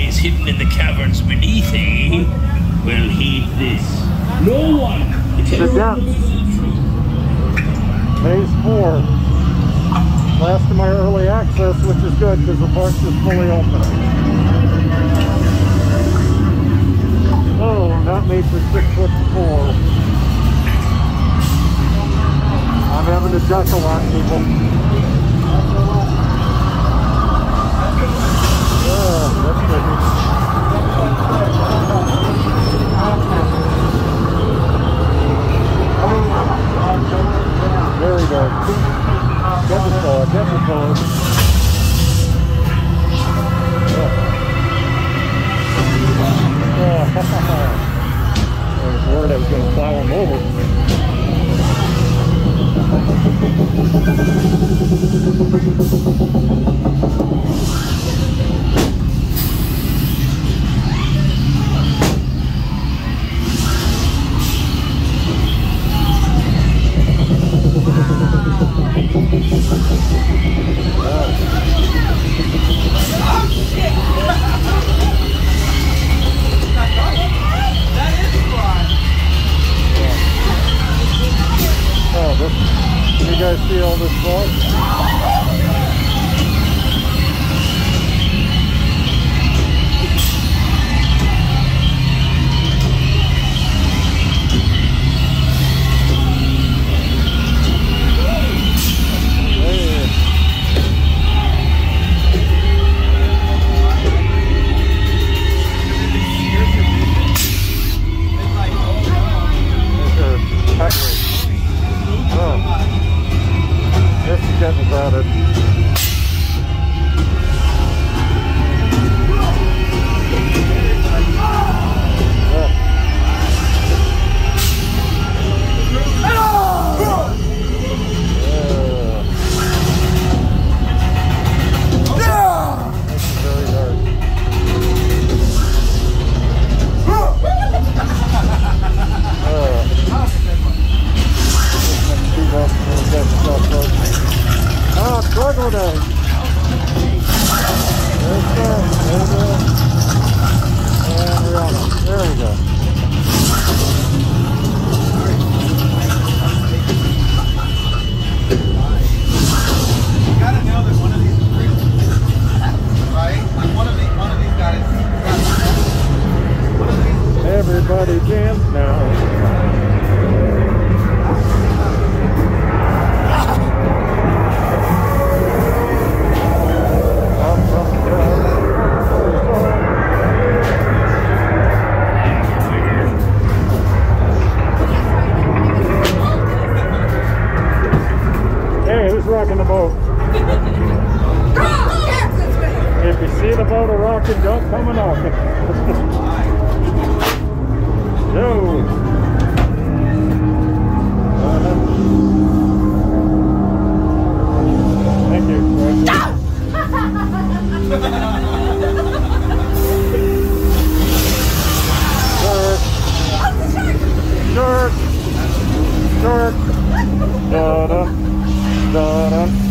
lies hidden in the caverns beneath, eh? Well, heed this. No one can ever Phase 4. Last of my early access, which is good because the park is fully open. Oh, not made for 6'4". I'm having to duck a lot, people. Oh, that's pretty. Very good. Get the forward, get the forward. I was worried I was going to plow him over. You guys see all this fog? Getting crowded. Struggle day. There's that. And we're on it. There we go. You gotta know that one of these is real. Right? Like one of these guys. One of these. Everybody dance now. Rocking the boat. If you see the boat a rocking, don't come and off it. Yo. Thank you. Shark. Shark. Shark. Da-da. Da-da.